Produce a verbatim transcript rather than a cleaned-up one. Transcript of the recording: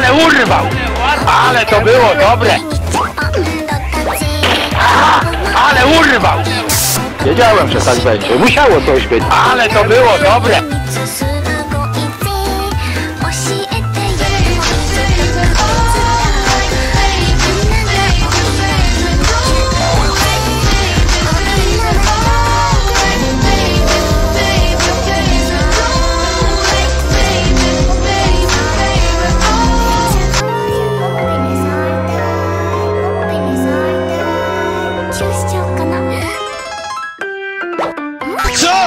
Ale urwał! Ale to było dobre! A, ale urwał! Wiedziałem, że tak będzie. Musiało coś być. Ale to było dobre! Co?